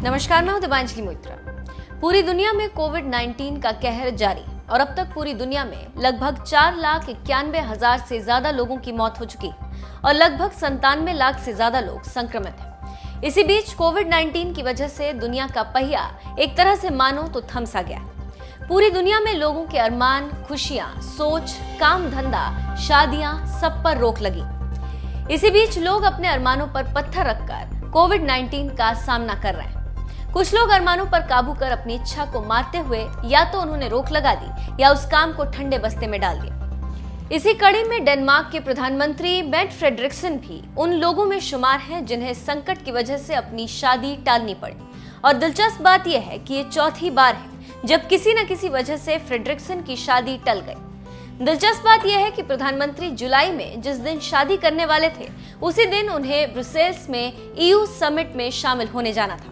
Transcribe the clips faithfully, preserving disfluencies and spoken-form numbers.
नमस्कार, मैं हूं दिबांजलि मोइत्रा। पूरी दुनिया में कोविड नाइन्टीन का कहर जारी और अब तक पूरी दुनिया में लगभग चार लाख इक्यानवे हजार से ज्यादा लोगों की मौत हो चुकी और लगभग संतानवे लाख से ज्यादा लोग संक्रमित हैं। इसी बीच कोविड नाइन्टीन की वजह से दुनिया का पहिया एक तरह से मानो तो थम सा गया। पूरी दुनिया में लोगों के अरमान, खुशियां, सोच, काम धंधा, शादियां सब पर रोक लगी। इसी बीच लोग अपने अरमानों पर पत्थर रखकर कोविड नाइन्टीन का सामना कर रहे हैं। कुछ लोग अरमानों पर काबू कर अपनी इच्छा को मारते हुए या तो उन्होंने रोक लगा दी या उस काम को ठंडे बस्ते में डाल दिया। इसी कड़ी में डेनमार्क के प्रधानमंत्री मेट फ्रेडरिक्सन भी उन लोगों में शुमार हैं जिन्हें संकट की वजह से अपनी शादी टालनी पड़ी। और दिलचस्प बात यह है कि ये चौथी बार है जब किसी न किसी वजह से फ्रेडरिक्सन की शादी टल गई। दिलचस्प बात यह है कि प्रधानमंत्री जुलाई में जिस दिन शादी करने वाले थे उसी दिन उन्हें ब्रुसेल्स में ईयू समिट में शामिल होने जाना था।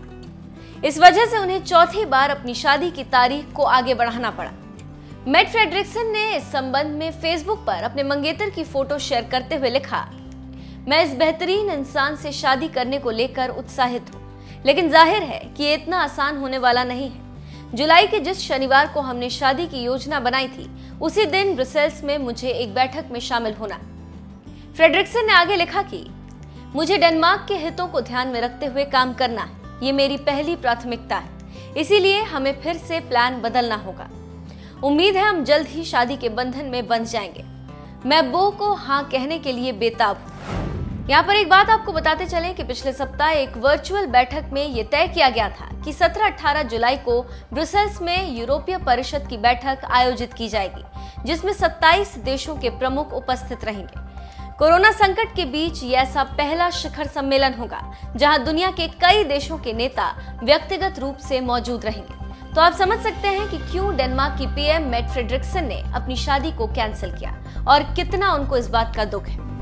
इस वजह से उन्हें चौथी बार अपनी शादी की तारीख को आगे बढ़ाना पड़ा। मेट फ्रेडरिक्सन ने इस संबंध में फेसबुक पर अपने मंगेतर की फोटो शेयर करते हुए लिखा, मैं इस बेहतरीन इंसान से शादी करने को लेकर उत्साहित हूँ, लेकिन जाहिर है कि ये इतना आसान होने वाला नहीं है। जुलाई के जिस शनिवार को हमने शादी की योजना बनाई थी उसी दिन ब्रुसेल्स में मुझे एक बैठक में शामिल होना। फ्रेडरिक्सन ने आगे लिखा कि मुझे डेनमार्क के हितों को ध्यान में रखते हुए काम करना है, ये मेरी पहली प्राथमिकता है, इसीलिए हमें फिर से प्लान बदलना होगा। उम्मीद है हम जल्द ही शादी के बंधन में बंध जाएंगे। मैं बो को हाँ कहने के लिए बेताब हूँ। यहाँ पर एक बात आपको बताते चलें कि पिछले सप्ताह एक वर्चुअल बैठक में ये तय किया गया था कि सत्रह अठारह जुलाई को ब्रुसेल्स में यूरोपीय परिषद की बैठक आयोजित की जाएगी, जिसमें सत्ताईस देशों के प्रमुख उपस्थित रहेंगे। कोरोना संकट के बीच ये ऐसा पहला शिखर सम्मेलन होगा जहां दुनिया के कई देशों के नेता व्यक्तिगत रूप से मौजूद रहेंगे। तो आप समझ सकते हैं कि क्यों डेनमार्क की पीएम मेट फ्रेडरिक्सन ने अपनी शादी को कैंसिल किया और कितना उनको इस बात का दुख है।